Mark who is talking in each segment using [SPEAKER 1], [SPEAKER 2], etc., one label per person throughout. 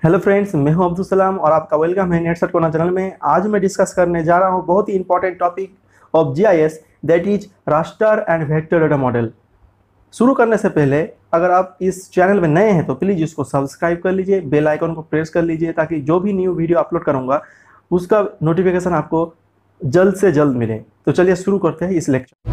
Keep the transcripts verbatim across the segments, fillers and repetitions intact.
[SPEAKER 1] Hello friends, मैं हूं अब्दुल सलाम और आपका वेलकम है नेट सर्च कॉर्नर चैनल में। आज मैं डिस्कस करने जा रहा हूं बहुत ही important topic of GIS, that is raster and vector data model. शुरू करने से पहले अगर आप इस चैनल में नए हैं तो प्लीज़ इसको सब्सक्राइब कर लीजिए, बेल आइकन को प्रेस कर लीजिए ताकि जो भी न्यू वीडियो अपलोड करूँगा उसका नोटिफिकेशन आपको जल्द से जल्द मिले। तो चलिए शुरू करते हैं इस लेक्चर।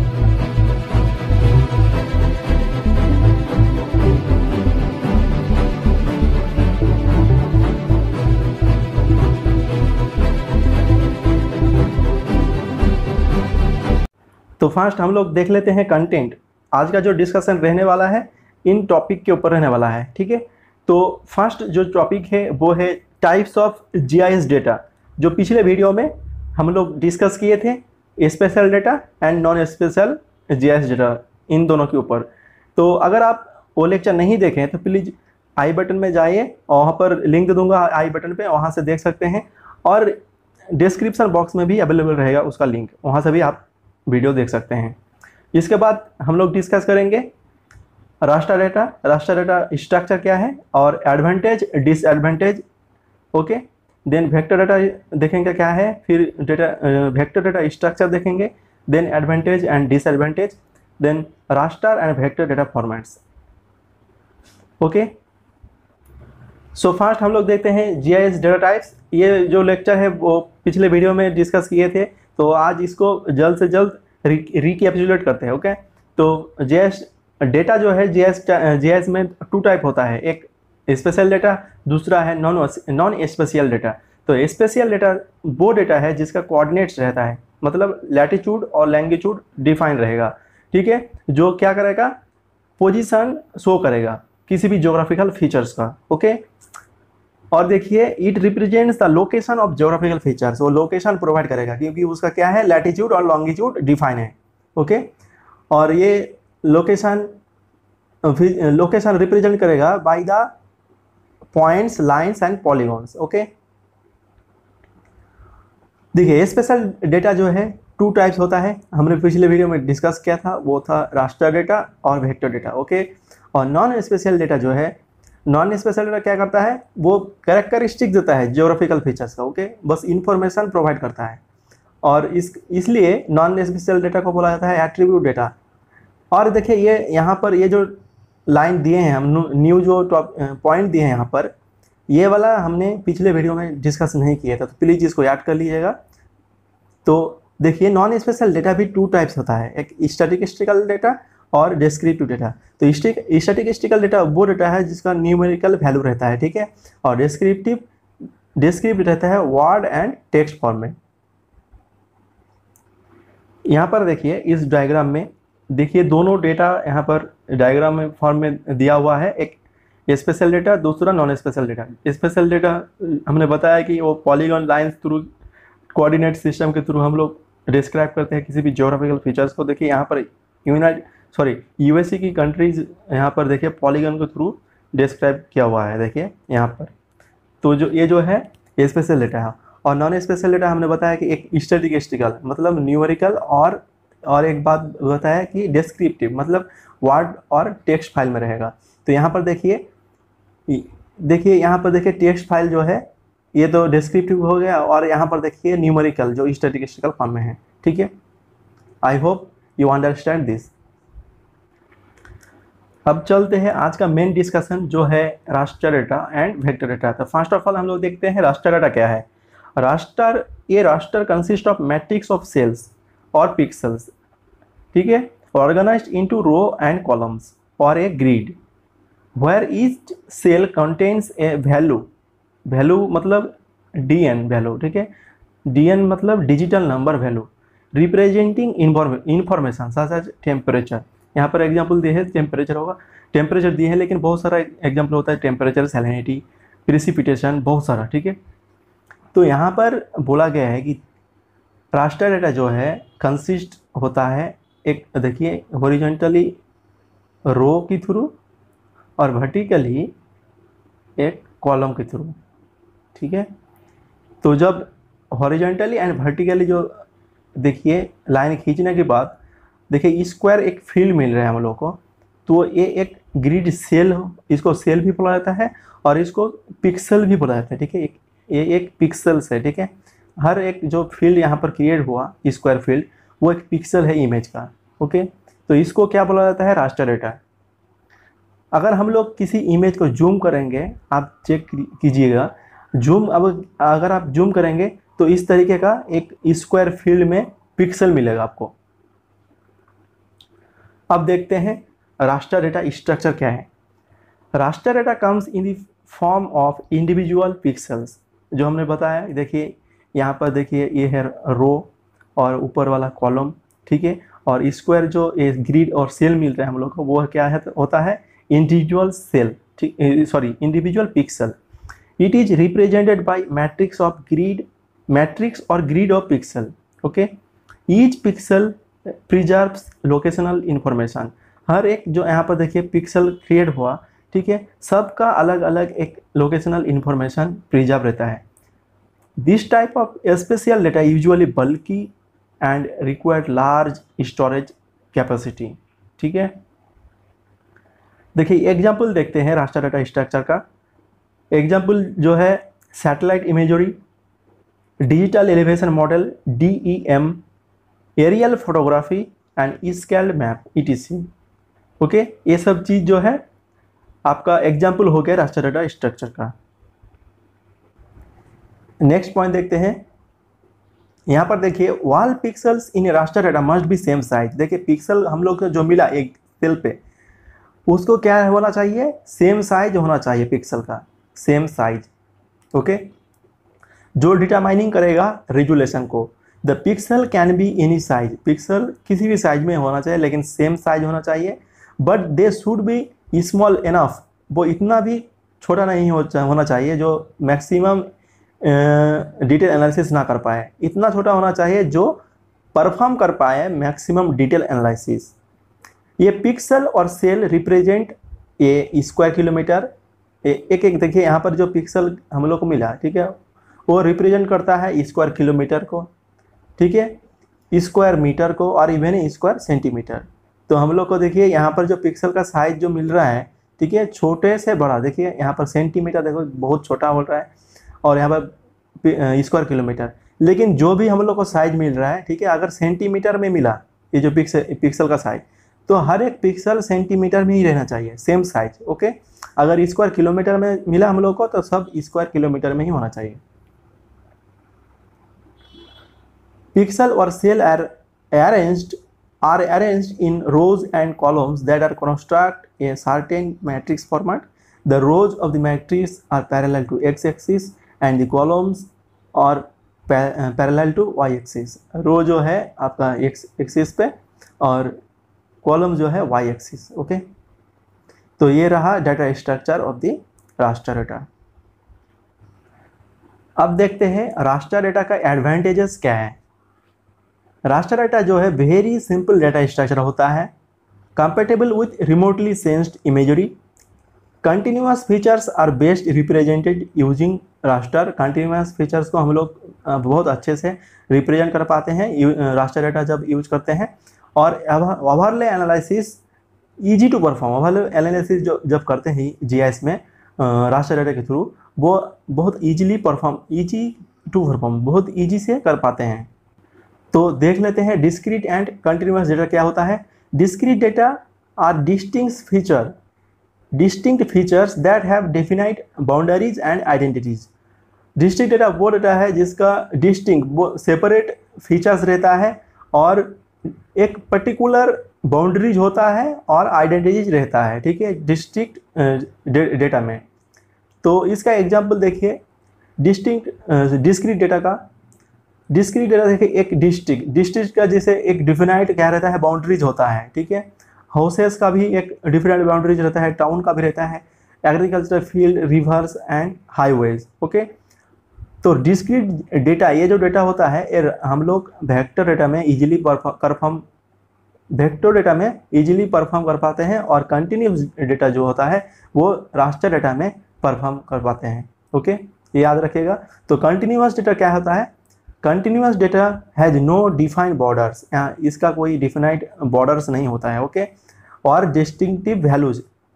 [SPEAKER 1] तो फर्स्ट हम लोग देख लेते हैं कंटेंट। आज का जो डिस्कशन रहने वाला है इन टॉपिक के ऊपर रहने वाला है, ठीक है। तो फर्स्ट जो टॉपिक है वो है टाइप्स ऑफ जीआईएस डेटा, जो पिछले वीडियो में हम लोग डिस्कस किए थे, spatial data and non spatial GIS data, इन दोनों के ऊपर। तो अगर आप वो लेक्चर नहीं देखें तो प्लीज़ आई बटन में जाइए और वहाँ पर लिंक दे दूँगा आई बटन पे, वहाँ से देख सकते हैं। और डिस्क्रिप्शन बॉक्स में भी अवेलेबल रहेगा उसका लिंक, वहाँ से भी आप वीडियो देख सकते हैं। इसके बाद हम लोग डिस्कस करेंगे raster data. Raster data structure क्या है और advantage disadvantage, okay. Then vector data देखेंगे क्या है, फिर डेटा वेक्टर डेटा स्ट्रक्चर देखेंगे, then advantage and disadvantage, then raster and vector data formats, okay. So first हम लोग देखते हैं जीआईएस डेटा टाइप्स। ये जो लेक्चर है वो पिछले वीडियो में डिस्कस किए थे, तो आज इसको जल्द से जल्द रिकैपिचुलेट करते हैं, ओके। तो जीआईएस डेटा जो है जीआईएस जीआईएस में टू टाइप होता है, एक स्पेशल डेटा, दूसरा है नॉन नॉन स्पेशल डेटा। तो स्पेशल डेटा वो डेटा है जिसका कोऑर्डिनेट्स रहता है, मतलब लैटिट्यूड और लैंगिट्यूड डिफाइन रहेगा, ठीक है, जो क्या करेगा, पोजीशन शो करेगा किसी भी ज्योग्राफिकल फीचर्स का, ओके। और देखिए it represents the location of geographical features, वो लोकेशन प्रोवाइड करेगा क्योंकि उसका क्या है, लैटिट्यूड और लॉन्गिट्यूड डिफाइन है, ओके। और ये लोकेशन लोकेशन रिप्रेजेंट करेगा by the points, lines and polygons, okay. देखिए स्पेशल डेटा जो है टू टाइप्स होता है, हमने पिछले वीडियो में डिस्कस किया था, वो था रास्टर डेटा और वेक्टर डेटा, ओके। और नॉन स्पेशल डेटा जो है, नॉन स्पेशल डेटा क्या करता है, वो कैरेक्टरिस्टिक देता है ज्योग्राफिकल फीचर्स का, ओके, बस इंफॉर्मेशन प्रोवाइड करता है। और इस इसलिए नॉन स्पेशल डेटा को बोला जाता है एट्रीब्यूट डेटा। और देखिए ये यहाँ पर ये जो लाइन दिए हैं हम, न्यू जो टॉप पॉइंट दिए हैं यहाँ पर, ये वाला हमने पिछले वीडियो में डिस्कस नहीं किया था, तो प्लीज़ इसको याद कर लीजिएगा। तो देखिए नॉन स्पेशल डेटा भी टू टाइप्स होता है, एक स्टैटिस्टिकल डेटा और डिस्क्रिप्टिव डेटा। तो स्टैटिस्टिकल डेटा वो डेटा है जिसका न्यूमेरिकल वैल्यू रहता है, ठीक है, और डिस्क्रिप्टिव डिस्क्रिप्टिव रहता है वर्ड एंड टेक्स्ट फॉर्म में। यहाँ पर देखिए इस डायग्राम में देखिए दोनों डेटा यहाँ पर डायग्राम में फॉर्म में दिया हुआ है, एक स्पेशल डेटा, दूसरा non spatial data. Spatial data हमने बताया कि वो polygon lines through coordinate system के थ्रू हम लोग डिस्क्राइब करते हैं किसी भी ज्योग्राफिकल फीचर्स को। देखिए यहाँ पर यूनाइटेड सॉरी यूएसए की कंट्रीज यहाँ पर देखिए पॉलीगन के थ्रू डिस्क्राइब किया हुआ है, देखिए यहाँ पर। तो जो ये जो है स्पेशल डेटा है। और नॉन स्पेशल डेटा हमने बताया कि एक स्टैटिस्टिकल मतलब न्यूमेरिकल, और और एक बात बताया कि डिस्क्रिप्टिव मतलब वर्ड और टेक्स्ट फाइल में रहेगा। तो यहाँ पर देखिए देखिए यहाँ पर देखिए टेक्स्ट फाइल जो है ये तो डिस्क्रिप्टिव हो गया, और यहाँ पर देखिए न्यूमेरिकल जो स्टैटिस्टिकल फॉर्म में है, ठीक है। I hope you understand this. अब चलते हैं आज का मेन डिस्कशन जो है raster data and vector data. तो फर्स्ट ऑफ ऑल हम लोग देखते हैं रास्टर डेटा क्या है। रास्टर, ये raster consist of matrix of cells और पिक्सेल्स, ठीक है, organised into row and columns और a grid where each cell contains a value, value मतलब डीएन वैल्यू, ठीक है, डीएन मतलब digital number value, representing information such as temperature. यहाँ पर एग्जाम्पल दिए है, टेम्परेचर होगा, टेम्परेचर दिए है, लेकिन बहुत सारा एग्जाम्पल होता है, टेम्परेचर, सैलिनिटी, प्रेसिपिटेशन, बहुत सारा, ठीक है। तो यहाँ पर बोला गया है कि रास्टर डेटा जो है कंसिस्ट होता है, एक देखिए हॉरिजॉन्टली रो के थ्रू और वर्टिकली एक कॉलम के थ्रू, ठीक है। तो जब हॉरिजॉन्टली एंड वर्टिकली जो देखिए लाइन खींचने के बाद देखिए स्क्वायर एक फील्ड मिल रहा है हम लोग को, तो ये एक ग्रिड सेल, इसको सेल भी बोला जाता है और इसको पिक्सल भी बोला जाता है, ठीक है। एक ये एक पिक्सल्स है, ठीक है। हर एक जो फील्ड यहाँ पर क्रिएट हुआ स्क्वायर फील्ड, वो एक पिक्सल है इमेज का, ओके। तो इसको क्या बोला जाता है, रास्टर डेटा। अगर हम लोग किसी इमेज को जूम करेंगे, आप चेक कीजिएगा, जूम अब अगर आप जूम करेंगे तो इस तरीके का एक स्क्वायर फील्ड में पिक्सल मिलेगा आपको। अब देखते हैं रास्टर डेटा स्ट्रक्चर क्या है। Raster data comes in the form of individual pixels, जो हमने बताया। देखिए यहाँ पर देखिए ये है रो और ऊपर वाला कॉलम, ठीक है। और स्क्वायर जो ये ग्रिड और सेल मिल रहा है हम लोग को, वो क्या है, होता है इंडिविजुअल सेल, ठीक, sorry individual pixel. It is represented by matrix of grid, matrix और grid of pixel, okay. Each pixel preserves locational information. हर एक जो यहाँ पर देखिए पिक्सल क्रिएट हुआ, ठीक है, सबका अलग अलग एक लोकेशनल इंफॉर्मेशन प्रिजर्व रहता है। This type of spatial data usually bulky and required large storage capacity, ठीक है। देखिए एग्जाम्पल देखते हैं रास्टर डेटा स्ट्रक्चर का। एग्जाम्पल जो है satellite imagery, digital elevation model D E M, aerial photography and scaled map E T C, okay. ये सब चीज़ जो है आपका एग्जाम्पल हो गया रास्टर डेटा स्ट्रक्चर का। नेक्स्ट पॉइंट देखते हैं। यहाँ पर देखिए all pixels in raster data must be same size. देखिए पिक्सल हम लोग को जो मिला एक सेल पे, उसको क्या होना चाहिए, सेम साइज होना चाहिए पिक्सल का, सेम साइज, ओके। जो डिटरमाइनिंग करेगा रेजुलेशन को, the pixel can be any size, pixel किसी भी साइज में होना चाहिए लेकिन सेम साइज होना चाहिए। But they should be small enough, वो इतना भी छोटा नहीं हो होना चाहिए जो मैक्सिमम डिटेल एनालिसिस ना कर पाए, इतना छोटा होना चाहिए जो परफॉर्म कर पाए मैक्सिमम डिटेल एनालिसिस। ये पिक्सल और cell represent a square kilometre, एक एक देखिए यहाँ पर जो पिक्सल हम लोग को मिला, ठीक है, वो रिप्रेजेंट करता है स्क्वायर किलोमीटर को, ठीक है, स्क्वायर मीटर को और इवन स्क्वायर सेंटीमीटर। तो हम लोग को देखिए यहाँ पर जो पिक्सल का साइज जो मिल रहा है, ठीक है, छोटे से बड़ा, देखिए यहाँ पर सेंटीमीटर देखो बहुत छोटा बोल रहा है और यहाँ पर स्क्वायर किलोमीटर, लेकिन जो भी हम लोग को साइज मिल रहा है, ठीक है, अगर सेंटीमीटर में मिला ये जो पिक्सल पिक्सल का साइज, तो हर एक पिक्सल सेंटीमीटर में ही रहना चाहिए, सेम साइज, ओके। अगर स्क्वायर किलोमीटर में मिला हम लोग को तो सब स्क्वायर किलोमीटर में ही होना चाहिए। पिक्सल और cell are arranged are arranged in rows and columns that are construct a certain matrix format. The rows of the matrix are parallel to x-axis and the columns are pa uh, parallel to y-axis. Row जो है आपका x-axis पे और column जो है y-axis, okay. तो ये रहा data structure of the raster data. अब देखते हैं रास्टर डेटा का एडवांटेजेस क्या है। रास्टर डेटा जो है वेरी सिंपल डेटा स्ट्रक्चर होता है, compatible with remotely sensed imagery, continuous features are best represented using raster. Continuous features को हम लोग बहुत अच्छे से रिप्रेजेंट कर पाते हैं रास्टर डेटा जब यूज करते हैं। और overlay analysis easy to perform, overlay analysis जो जब करते हैं जीआईएस में रास्टर डेटा के थ्रू, वो बहुत easily perform easy to perform बहुत ईजी से कर पाते हैं। तो देख लेते हैं डिस्क्रीट एंड कंटिन्यूअस डेटा क्या होता है। Discrete data are distinct feature distinct features that have definite boundaries and identities. Distinct data वो डेटा है जिसका डिस्टिंक्ट वो सेपरेट फीचर्स रहता है और एक पर्टिकुलर बाउंड्रीज होता है और आइडेंटिटीज रहता है, ठीक है, डिस्टिंक्ट डेटा में। तो इसका एग्जाम्पल देखिए डिस्टिंक्ट डिस्क्रीट डेटा का। डिस्क्रीट डेटा देखिए एक डिस्ट्रिक्ट डिस्ट्रिक्ट का जैसे एक डिफिनाइट क्या रहता है, बाउंड्रीज होता है, ठीक है। हाउसेस का भी एक डिफिनाइट बाउंड्रीज रहता है, टाउन का भी रहता है, agriculture field, rivers and highways, okay. तो डिस्क्रीट डेटा ये जो डेटा होता है ये हम लोग वेक्टर डेटा में इजीली परफॉर्म वेक्टर डेटा में इजीली परफॉर्म कर पाते हैं और कंटिन्यूस डेटा जो होता है वो रास्टर डेटा में परफॉर्म कर पाते हैं, ओके, ये याद रखिएगा। तो कंटिन्यूस डेटा क्या होता है, continuous data has no defined borders, यहाँ इसका कोई डिफाइंड बॉर्डर्स नहीं होता है, ओके। और डिस्टिंक्टिव वैल्यूज,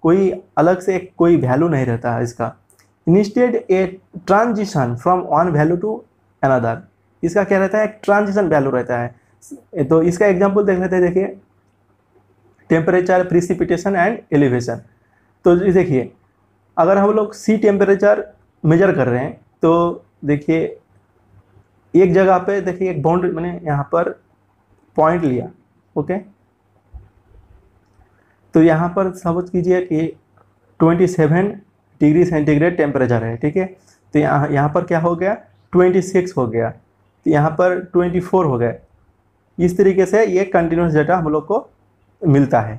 [SPEAKER 1] कोई अलग से एक कोई वैल्यू नहीं रहता है इसका। Instead a transition from one value to another, इसका क्या रहता है, एक ट्रांजिशन वैल्यू रहता है। तो इसका एग्जांपल देख लेते हैं, देखिए टेम्परेचर, प्रिसिपिटेशन एंड एलिवेशन। तो देखिए अगर हम लोग सी टेम्परेचर मेजर कर रहे हैं तो देखिए एक जगह पे देखिए एक बाउंड्री मैंने यहाँ पर पॉइंट लिया, ओके। तो यहाँ पर समझ कीजिए कि सत्ताईस डिग्री सेंटीग्रेड टेम्परेचर है, ठीक है। तो यहाँ यहाँ पर क्या हो गया, छब्बीस हो गया, तो यहाँ पर चौबीस हो गए। इस तरीके से ये कंटिन्यूस डेटा हम लोग को मिलता है।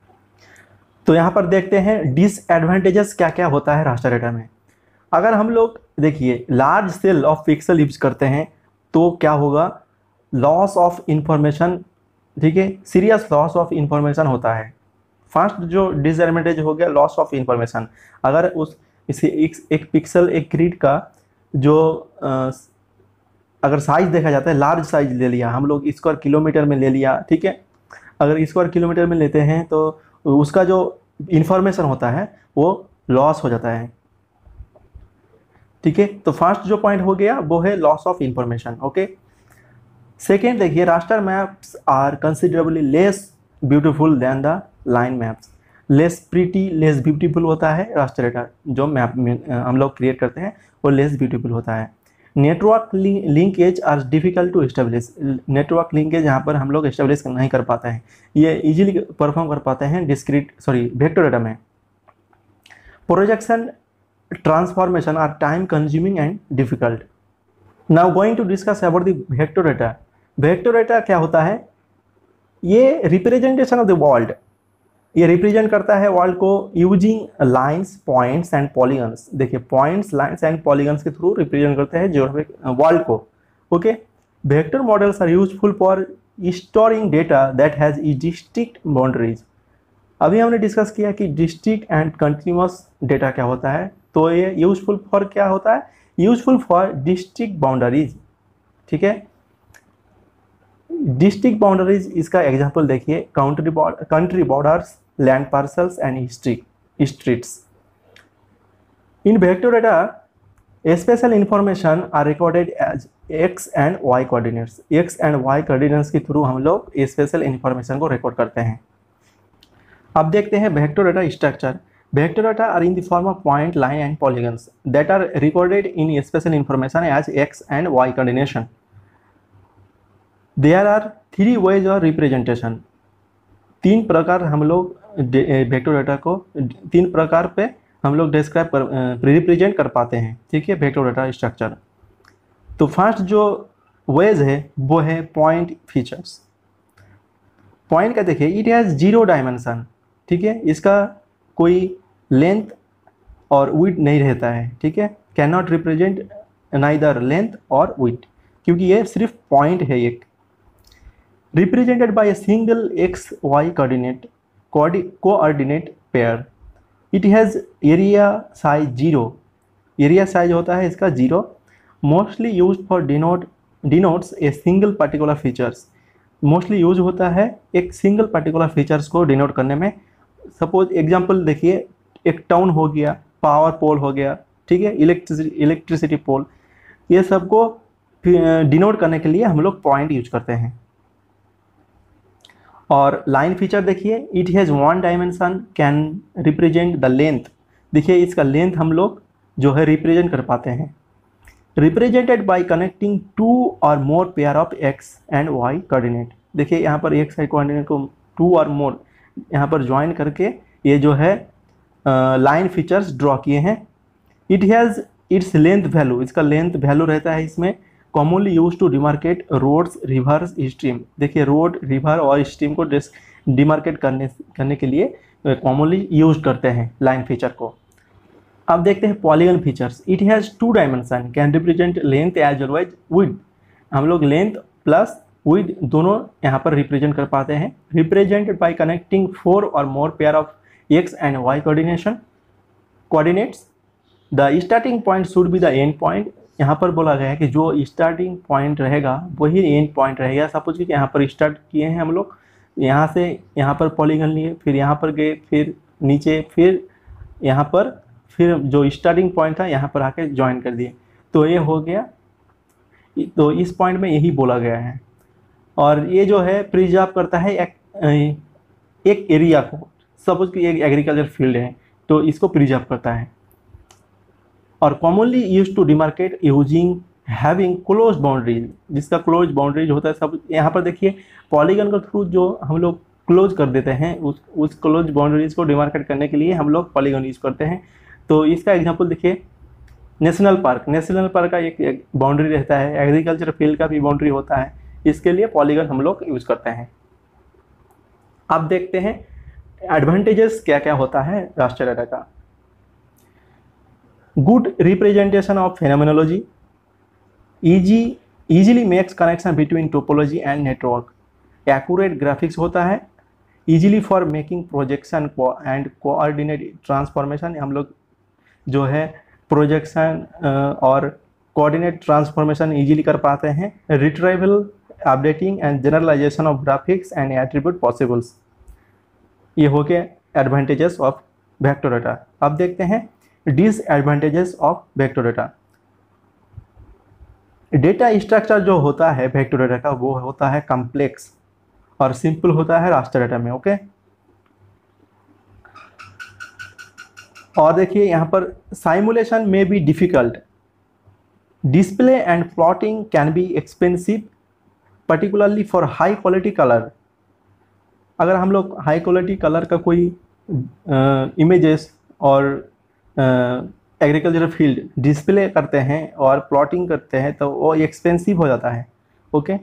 [SPEAKER 1] तो यहाँ पर देखते हैं डिसएडवांटेजेस क्या क्या होता है रास्टर डेटा में। अगर हम लोग देखिए large cell of pixel use करते हैं तो क्या होगा, लॉस ऑफ इंफॉर्मेशन, ठीक है, सीरियस लॉस ऑफ इंफॉर्मेशन होता है। फर्स्ट जो डिसएडवांटेज हो गया लॉस ऑफ इंफॉर्मेशन। अगर उस इसे एक, एक पिक्सल एक ग्रिड का जो आ, अगर साइज देखा जाता है, लार्ज साइज ले लिया हम लोग, स्क्वायर किलोमीटर में ले लिया, ठीक है। अगर स्क्वायर किलोमीटर में लेते हैं तो उसका जो इंफॉर्मेशन होता है वो लॉस हो जाता है, ठीक है। तो फर्स्ट जो पॉइंट हो गया वो है loss of information, okay. Second देखिए raster maps are considerably less beautiful than the line maps. Less pretty, less beautiful होता है रास्टर डेटा, जो मैप में हम लोग क्रिएट करते हैं वो लेस ब्यूटीफुल होता है। Network linkage are difficult to establish. Network linkage यहाँ पर हम लोग एस्टेब्लिश नहीं कर पाते हैं, ये इजीली परफॉर्म कर पाते हैं डिस्क्रीट सॉरी वेक्टर डेटा में। Projection transformation are time consuming and difficult. Now going to discuss about the vector data. Vector data क्या होता है, ये रिप्रेजेंटेशन ऑफ द वर्ल्ड, ये रिप्रेजेंट करता है वर्ल्ड को using lines, points and polygons. देखिए पॉइंट्स, लाइंस एंड पॉलीगन्स के थ्रू रिप्रेजेंट करते हैं ज्योग्राफिक वर्ल्ड को, okay. Vector models are useful for storing data that has district boundaries. अभी हमने डिस्कस किया कि डिस्ट्रिक्ट एंड कंटिन्यूअस डेटा क्या होता है, तो ये यूजफुल फॉर क्या होता है, यूजफुल फॉर डिस्ट्रिक्ट बाउंड्रीज, ठीक है। डिस्ट्रिक्ट बाउंड्रीज इसका एग्जांपल देखिए, country country borders, land parcels and streets. In vector data spatial information are recorded as X and Y coordinates. X and Y coordinates के through हम लोग special information को record करते हैं। अब देखते हैं vector data structure. Vector data are in the form of point, line and polygons that are recorded in special information as x and y coordination. There are three ways of representation. तीन प्रकार हम लोग vector data को तीन प्रकार पे हम लोग डिस्क्राइब कर रिप्रेजेंट कर पाते हैं, ठीक है, वेक्टर डेटा स्ट्रक्चर। तो फर्स्ट जो वेज है वो है पॉइंट फीचर्स। पॉइंट का देखिए इट हैज़ जीरो डायमेंशन, ठीक है, इसका कोई लेंथ और विड्थ नहीं रहता है, ठीक है। Can not represent neither length और विड्थ, क्योंकि ये सिर्फ पॉइंट है एक। Represented by a single X Y coordinate coordinate pair. It has area size zero, area size होता है इसका zero. Mostly use for denote denotes a single particular features. Mostly use होता है एक सिंगल पर्टिकुलर फीचर्स को denote करने में। Suppose example देखिए, एक टाउन हो गया, पावर पोल हो गया, ठीक है, इलेक्ट्रिसिटी इलेक्ट्रिसिटी पोल, ये सबको डिनोट करने के लिए हम लोग पॉइंट यूज करते हैं। और लाइन फीचर देखिए, it has one dimension, can represent the length. देखिए इसका लेंथ हम लोग जो है रिप्रेजेंट कर पाते हैं। रिप्रेजेंटेड बाय कनेक्टिंग टू और more pair of X and Y coordinate. देखिए यहाँ पर एक्स वाई कोऑर्डिनेट को टू और मोर यहाँ पर ज्वाइन करके ये जो है लाइन फीचर्स ड्रॉ किए हैं। It has its length value, इसका लेंथ वैल्यू रहता है इसमें। Commonly use to demarcate roads, rivers, stream. देखिए रोड, रिवर और स्ट्रीम को डिमार्केट करने करने के लिए कॉमनली यूज करते हैं लाइन फीचर को। अब देखते हैं polygon features. It has two dimension, can represent length as well as width. हम लोग लेंथ प्लस विड्थ दोनों यहाँ पर रिप्रेजेंट कर पाते हैं। रिप्रेजेंटेड बाय कनेक्टिंग फोर और more pair of X and Y coordination coordinates. The starting point should be the end point. यहाँ पर बोला गया है कि जो स्टार्टिंग पॉइंट रहेगा वही एंड पॉइंट रहेगा। सपोज कि यहाँ पर स्टार्ट किए हैं हम लोग, यहाँ से यहाँ पर पॉलीगन लिए, फिर यहाँ पर गए, फिर नीचे, फिर यहाँ पर, फिर जो स्टार्टिंग पॉइंट था यहाँ पर आके ज्वाइन कर दिए। तो ये हो गया, तो इस पॉइंट में यही बोला गया है। और ये जो है प्रिजर्व करता है एक एक एरिया को, सपोज कि एक एग्रीकल्चर फील्ड है तो इसको प्रिजर्व करता है। और commonly use to demarcate using having close boundaries, जिसका क्लोज बाउंड्रीज होता है सब। यहाँ पर देखिए पॉलीगन के थ्रू जो हम लोग क्लोज कर देते हैं, उस उस क्लोज बाउंड्रीज को डिमार्केट करने के लिए हम लोग पॉलीगन यूज करते हैं। तो इसका एग्जांपल देखिए, नेशनल पार्क, नेशनल पार्क का एक, एक बाउंड्री रहता है, एग्रीकल्चर फील्ड का भी बाउंड्री होता है, इसके लिए पॉलीगन हम लोग यूज करते हैं। अब देखते हैं एडवांटेजेस क्या क्या होता है रास्टर डाटा का। Good representation of phenomenology, easy easily makes connection between topology and network, accurate graphics होता है, easily for making projection and coordinate transformation, हम लोग जो है प्रोजेक्शन और कोऑर्डिनेट ट्रांसफॉर्मेशन इजीली कर पाते हैं, retrieval updating and generalization of graphics and attribute possibles. ये हो गया एडवांटेजेस ऑफ वेक्टर डाटा। अब देखते हैं disadvantages of vector data. Data structure जो होता है वेक्टर डाटा का वो होता है कॉम्प्लेक्स और सिंपल होता है रास्टर डाटा में। ओके, और देखिए यहाँ पर साइमुलेशन में be difficult, display and plotting can be expensive particularly for high quality colour. अगर हम लोग हाई क्वालिटी कलर का कोई इमेजेस और एग्रीकल्चर फील्ड डिस्प्ले करते हैं और प्लॉटिंग करते हैं तो वो एक्सपेंसिव हो जाता है। Okay,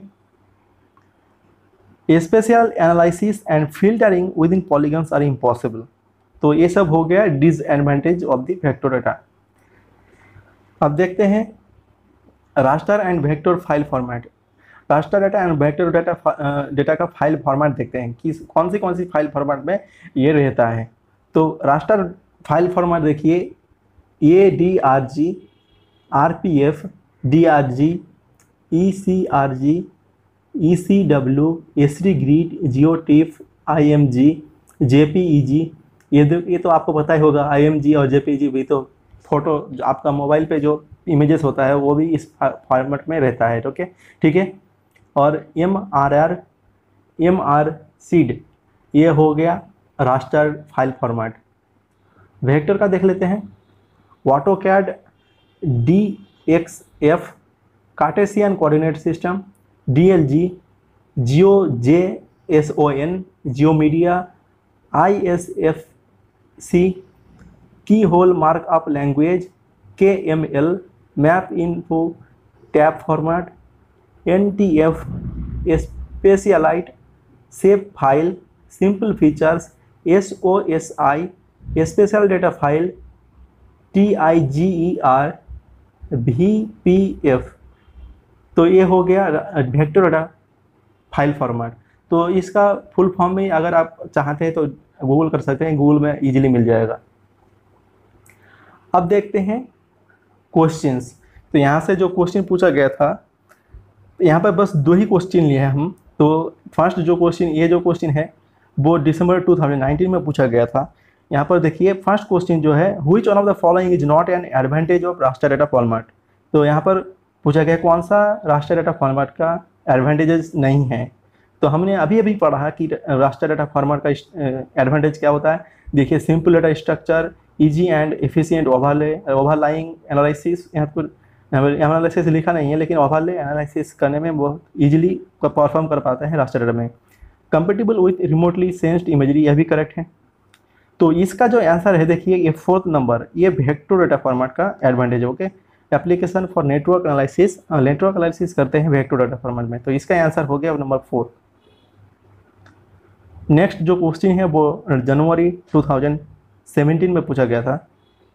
[SPEAKER 1] spatial analysis and filtering within polygons are impossible. तो ये सब हो गया disadvantage of the vector data. अब देखते हैं raster and vector file format. Raster data and vector data data का फाइल फॉर्मेट देखते हैं कि कौन सी कौन सी फाइल फॉर्मेट में ये रहता है। तो रास्टर फाइल फॉर्मेट देखिए, A D R G, R P F, D R G, E C R G, E C W, S D grid, GeoTIFF, I M G, J P E G. ये ये तो आपको पता ही होगा, आई M जी और जे P E जी भी तो photo आपका मोबाइल पे जो इमेजेस होता है वो भी इस फॉर्मेट में रहता है। ओके, ठीक है। और M R R, M R SID, ये हो गया रास्टर फाइल फॉर्मेट। वेक्टर का देख लेते हैं, AutoCAD D X F, Cartesian coordinate system, D L G, geo J S O N, GeoMedia, I S F C, keyhole markup language, K M L, MapInfo tab format, N T F, SpatiaLite, shape file, simple features, S O S I, spatial data file, T I G E R, V P F. तो ये हो गया vector data file format. तो इसका full form में अगर आप चाहते हैं तो गूगल कर सकते हैं, गूगल में इजीली मिल जाएगा। अब देखते हैं क्वेश्चंस। तो यहाँ से जो क्वेश्चन पूछा गया था, यहाँ पर बस दो ही क्वेश्चन लिए हैं हम। तो फर्स्ट जो क्वेश्चन, ये जो क्वेश्चन है वो दिसंबर टू थाउजेंड नाइनटीन में पूछा गया था। यहाँ पर देखिए फर्स्ट क्वेश्चन जो है, which one of the following is not an advantage of raster data format. तो यहाँ पर पूछा गया कौन सा रास्टर डाटा फॉर्मेट का एडवांटेजेस नहीं है। तो हमने अभी अभी पढ़ा कि रास्टर डाटा फॉर्मेट का एडवांटेज क्या होता है। देखिए simple data structure, easy and efficient overlay overlying analysis, यहाँ पर एनालिसिस लिखा नहीं है लेकिन ओवरले एनालिसिस करने में बहुत इजीली परफॉर्म कर पाते हैं रास्टर डाटा में। Compatible with remotely sensed imagery, यह भी करेक्ट है। तो इसका जो आंसर है देखिए ये फोर्थ नंबर, ये वेक्टर डाटा फॉर्मेट का advantage. Okay, application for network analysis, network analysis करते हैं वेक्टर डाटा फॉर्मेट में। तो इसका आंसर हो गया नंबर फोर। नेक्स्ट जो क्वेश्चन है वो जनवरी टू थाउजेंड सेवेंटीन में पूछा गया था।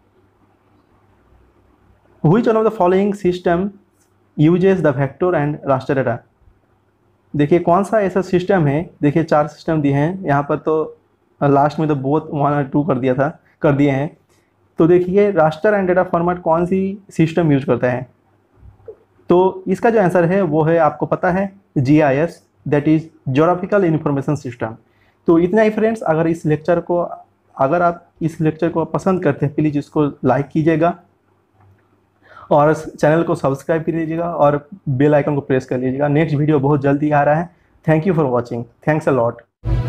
[SPEAKER 1] Which one of the following system uses the vector and raster data. देखिए कौन सा ऐसा सिस्टम है, देखिए चार सिस्टम दिए हैं यहाँ पर, तो लास्ट में तो बोथ वन और टू कर दिया था कर दिए हैं। तो देखिए रास्टर एंड डाटा फॉर्मेट कौन सी सिस्टम यूज करता है। तो इसका जो आंसर है वो है, आपको पता है, G I S, that is geographical information system. तो इतना ही फ्रेंड्स, अगर इस लेक्चर को अगर आप इस लेक्चर को पसंद करते हैं प्लीज़ इसको लाइक कीजिएगा और चैनल को सब्सक्राइब कर लीजिएगा और बेल आइकन को प्रेस कर लीजिएगा। नेक्स्ट वीडियो बहुत जल्दी आ रहा है। Thank you for watching. Thanks a lot.